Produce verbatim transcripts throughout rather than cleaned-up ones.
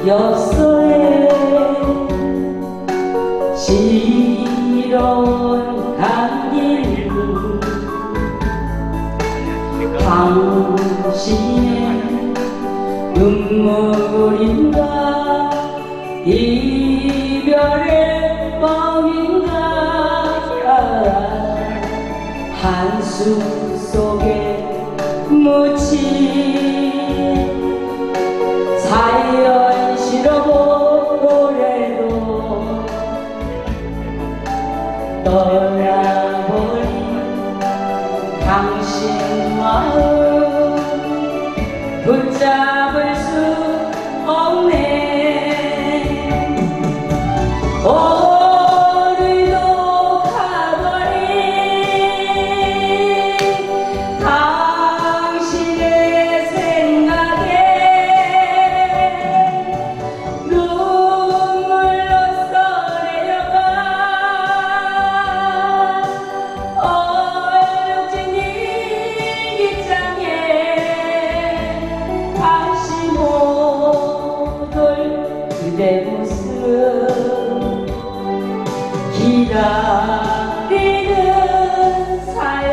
엽서에 지러운 감길 당신의 눈물인가 이별의 뻥인가 한숨 속에 묻힌 사연 실어본 노래로 떠나버린 당신 마음 붙잡을 수 없네. 오늘도 가버린 당신의 생각에 눈물로 써내려간 얼룩진 일기장에 다시 못 올 그대 모습 기다리는 사연.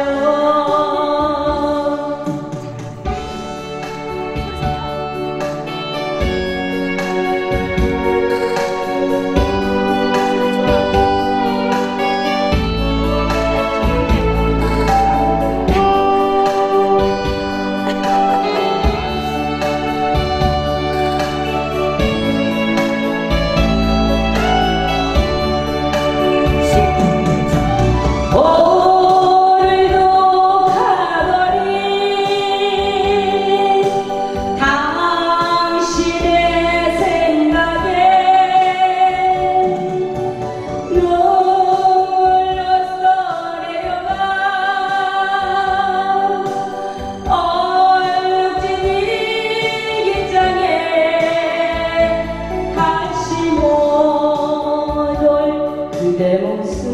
그대 모습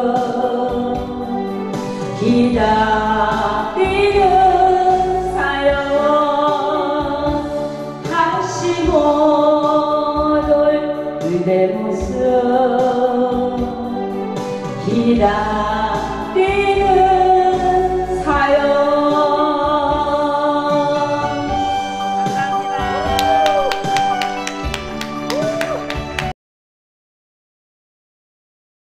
기다리는 사연 다시 못 올 그대 모습 기다리는